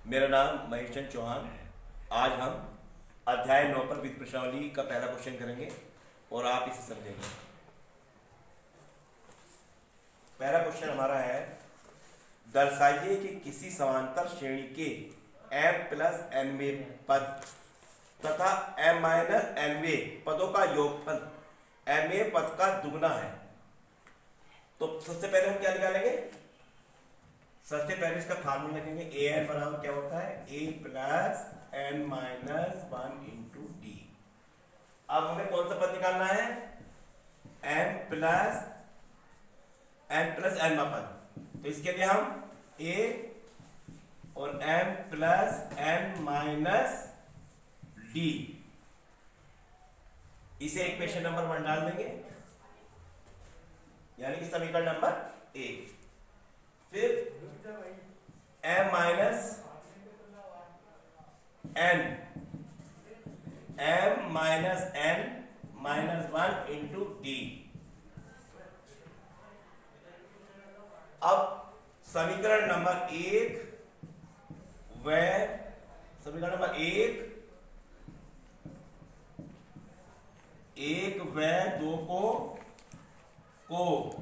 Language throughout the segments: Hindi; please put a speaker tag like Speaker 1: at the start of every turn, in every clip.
Speaker 1: मेरा नाम महेश चंद चौहान। आज हम अध्याय 9 पर विधि प्रश्नावली का पहला क्वेश्चन करेंगे और आप इसे समझेंगे। पहला क्वेश्चन हमारा है, दर्शाइए कि किसी समांतर श्रेणी के m प्लस nवें पद तथा m माइनस nवें पदों का योगफल mवें पद का दुगना है। तो सबसे पहले हम क्या निकालेंगे? सबसे पहले इसका फार्मूला लिखेंगे। an बराबर क्या होता है? a plus n minus 1 into D. अब हमें कौन सा पद निकालना है? m प्लस n पद। तो इसके लिए हम a और m plus n minus D इसे इक्वेशन नंबर 1 डाल देंगे, यानी कि समीकरण नंबर 1। फिर m minus n minus 1 into D. अब समीकरण नंबर 1 व समीकरण नंबर 1 व 2 को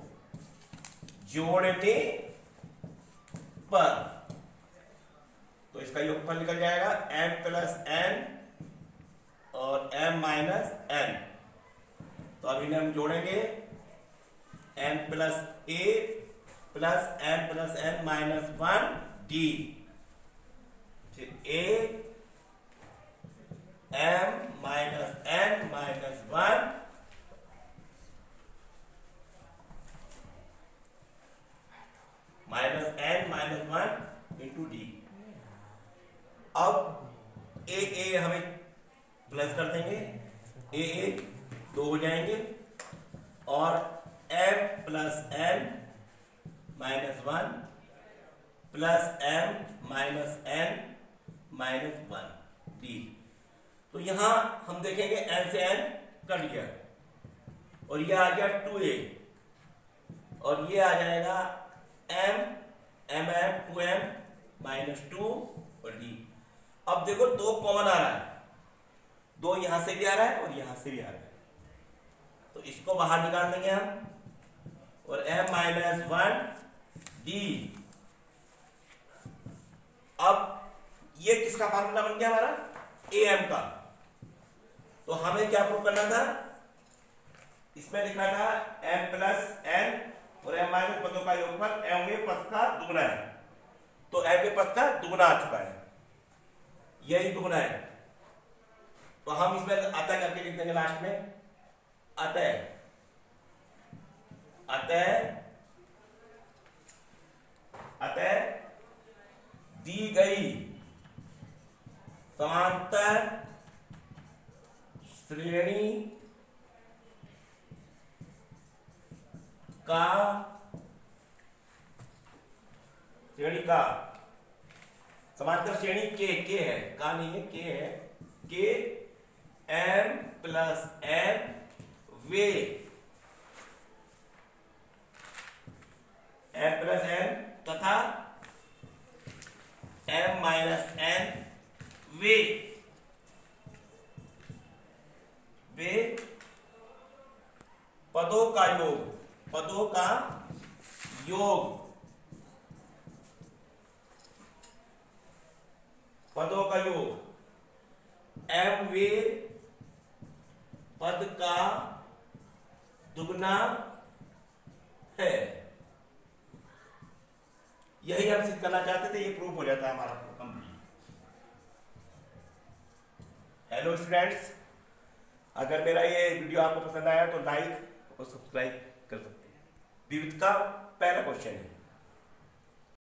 Speaker 1: जोड़ने पर तो इसका योगफल निकल जाएगा m प्लस n और m माइनस n। तो अब इन्हें हम जोड़ेंगे, m plus a plus m plus n minus 1 D. फिर a m minus n minus 1 minus n minus 1 into D. अब ए हमें प्लस कर देंगे, ए 2 हो जाएंगे और m plus n minus 1 plus m minus n minus 1 D. तो यहां हम देखेंगे n से n कट गया और यह आ गया 2a और ये आ जाएगा m 2m माइनस 2 और d। अब देखो 2 कॉमन आ रहा है, 2 यहां से भी आ रहा है और यहां से भी आ रहा है, तो इसको बाहर निकाल देंगे हम और m माइनस 1 d। अब ये किसका फार्मूला बन गया हमारा? am का। तो हमें क्या प्रूव करना था? इसमें लिखा था m प्लस n और m माइनस पदों का योगफल mवें पद का दुगना है। तो mवें पद का दुगना आ चुका है, यही दुगना है। तो हम इसमें अतः करके लिख देंगे लास्ट में, अतः दी गई समांतर श्रेणी का समांतर श्रेणी के है, का नहीं है, के है, के m प्लस n वे m प्लस n तथा m माइनस n वे पदों का योग m वे पद का दुगना है। यही हम सिद्ध करना चाहते थे, ये प्रूफ हो जाता है हमारा कंप्लीट। हेलो स्टूडेंट्स, अगर मेरा ये वीडियो आपको पसंद आया तो लाइक और सब्सक्राइब कर सकते हैं। विविध का पहला क्वेश्चन है।